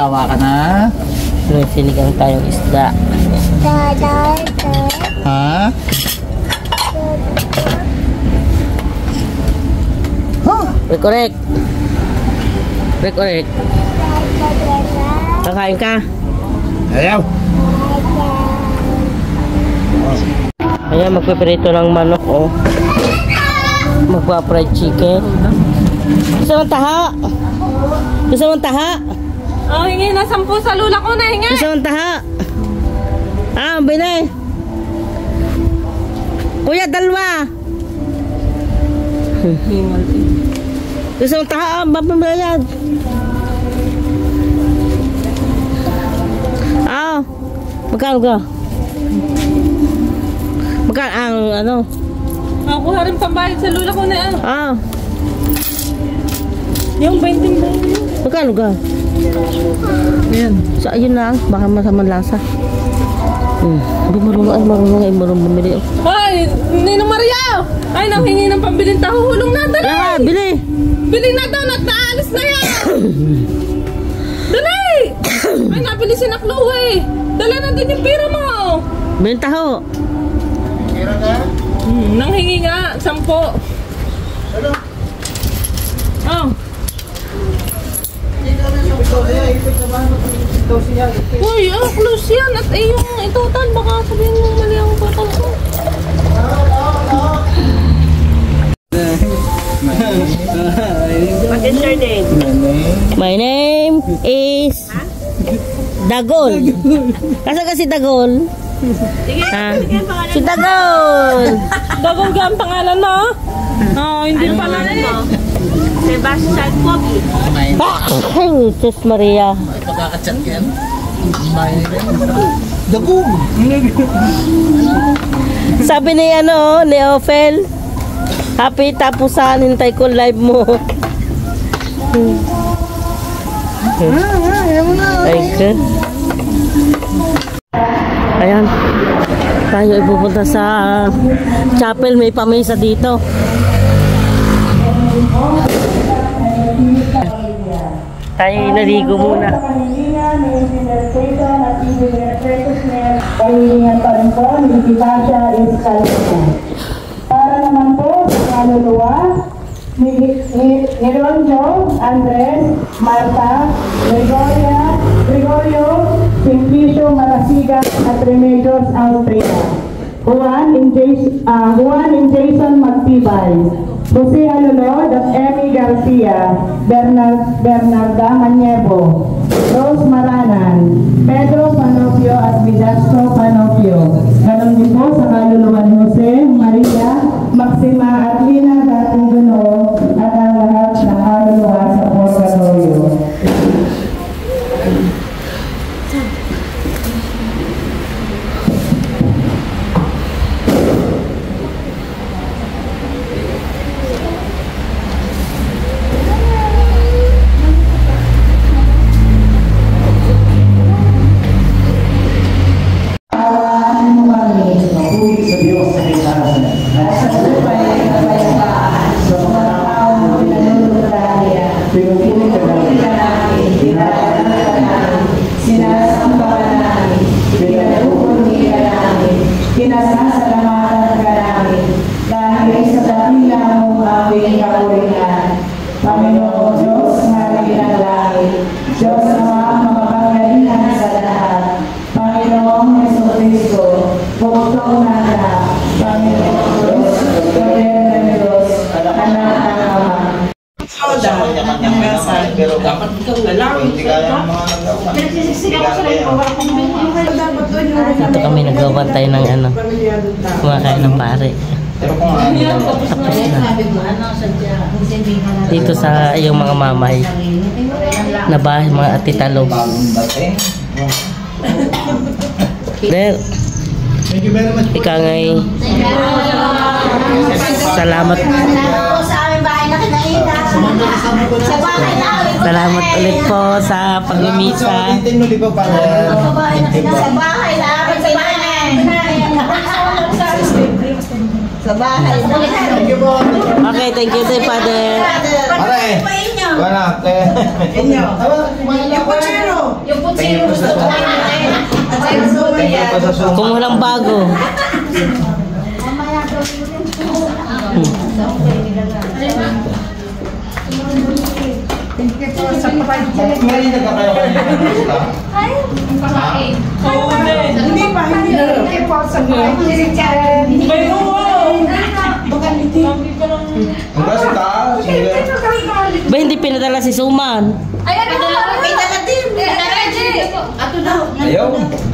sawa ka na. May sinigang tayong isda. Ha? Correct. Kakain ka? Ayaw. Ayan, magpiprito ng manok, oh. Magpa-fried chicken. Gusto mong taha? Oh, hingi na 10 sa lula ko na, hingi. Gusto mong taha? Ah, binay. Kuya, dalawa. Gusto mong taha? Ah, mapamayad. Ah, magkano ka? Magkano ang ano? Makuha rin pambayad sa lula ko na yan. Ah. Yung 20 ba? Magkano ka? Yan. So, ayun lang. Baka masamang lasa. Hindi marunong bumili. Ay, Ninong Maria! Ay, nanghingi ng pambiling tahuhulong na. Dali! Lahat, bili! Bili na daw, nagtaalis na yan! Dali! Ay, nabili si Nakluwe. Dala na din yung pira mo. Bili taho. Kira ka? Nanghingi nga, 10. Ano? Oh. Uy, close yan. At yung itotal, baka sabihin mo mali ang total ko. What is your name? My name is Dagol. Kasa ka si Dagol? Si Dagol. Dagol ka ang pangalan mo? Oo, hindi pala mo. Sebastian Pogi. Ay, Jesus Maria. Ay, pagkakachat yan. Dagong. Sabi ni ni Ophel, happy tapusan, hintay ko live mo. Ay, good. Ayan. Tayo ipupunta sa chapel, may pamisa dito. Tayo naligo muna. Para naman po sa kaluluwa ni Ronjo, Andres, Marta, Gregorio, Simplicio, Marasigan at Remedios Austria. Juan and Jason Magtibay, Jose Alolod at Emmy Garcia, Bernarda Maniebo, Rose Maranan, Pedro Panopio at Vidasco Panopio. Ganon din po sa kaluluwa ni Jose, Maria, Maxima at Lina Gatunguno at ang lahat ng kaluluwa sa purgatorio. Pinasasalamatan ka namin dahil sa dakila mong aming kapurihan. Panginoon Diyos na ng langit, Diyos na makapangyarihan sa lahat, Panginoong Jesucristo, bugtong nana, Panginoon Diyos, Poder ng Diyos, Anak ng Ama. Pero dapat ikaw hindi kaya ang mga nagawa. Dito kami nagbabantay ng kumakain ng pare. Pero kung Tapos na. Dito sa yung mga mamay na bahay, mga atitalog. There. Thank you very much. Ika ngay. Salamat. Salamat ulit po sa pagmimisa. Sa bahay. Okay, thank you, Father. Pare. Wala. Inyo. Tingin ko sa Tingin ko sa suman. Kung walang bago. Ngayon nagkakayo kayo ng gusto. Hindi pa, hindi. Ang kasi taas. Ba hindi pinadala si Suman? Ay, may dala din. Ato daw. Ayaw.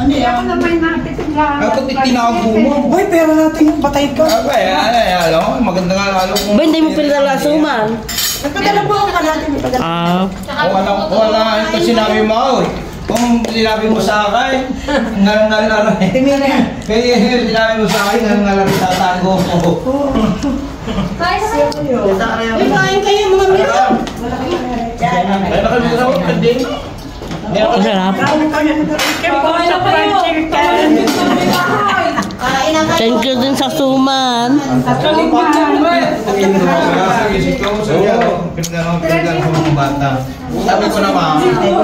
Ako tinago mo. Hoy, pero natin yung patay ka. Alam mo, maganda nga lalo kung... Ba hindi mo pinadala Suman? Nagpadala po ako natin. Wala ito sinabi mo. Kung sinabi mo sa akin, ngalang kaya sinabi mo sa akin, ngalang tatago mo. Kain kayo mga miro. Kaya nakalito ako, kanding. Ang sarap. Thank you din sa Suman. Pinagano sa mga bata. Sabi ko naman,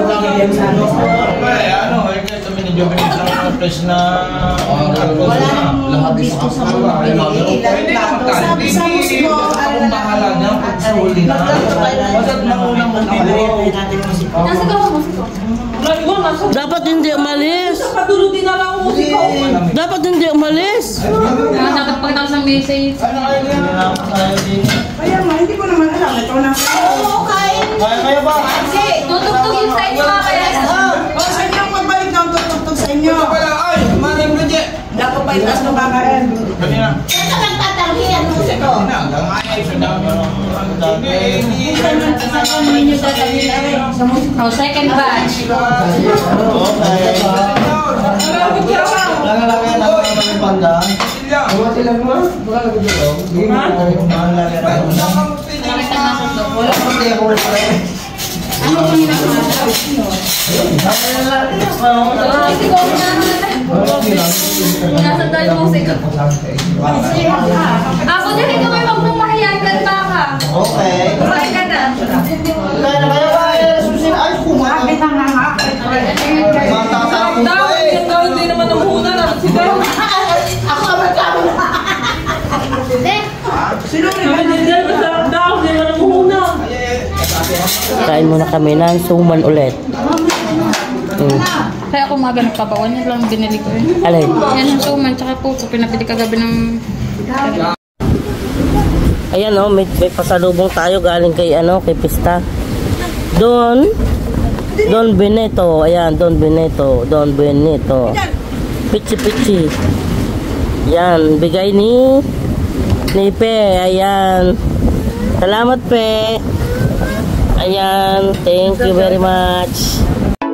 kami ni Joven sa place na lahat dito sa mga pwede naman tayo. Hindi akong bahala niya pag sa huli na. Basta't mauna mo dito. Dapat hindi umalis. Patulutin na lang ako musiko. Dapat hindi umalis. Dapat pagkatapos ng message. Ano kayo din? Kaya nga, hindi ko naman alam. Ito na. Kaya kayo ba? Tutugtog yung sa inyo mga kaya. Sa inyo ang magbalik na ang tutugtog sa inyo. Wala, ay, maring Bridget. Dapat pa itaas ng bakain. Kanina. Ito kang tatarhian mo sa to. Kanina, hanggang ay, sundami. Oh, second batch. Langalagay na ako ng panda. Buwan sila mo? Nasa dahil musiko. Ako din, ikaw ay magmamahayan ka ka. Okay. Kumain ka na. Kaya na kaya ba? Susin, ay, kumain. Matatapos Daw, pa eh. yung daw, hindi naman namuhuna na. Sigaw. Ako ang magkamo na. Sino rin? Hindi masarap daw, hindi naman namuhuna. Kain muna kami ng Suman ulit. Kaya ako mga nagpapawan, yun lang binili ko yun. Alin? Yan yung suman, tsaka puso, pinapili kagabi ng... Ayan oh, may pasalubong tayo galing kay kay Pista. Don Benito. Ayan, Don Benito. Pichi. Yan, bigay ni Pe. Ayan. Salamat, Pe. Ayan, thank you very much.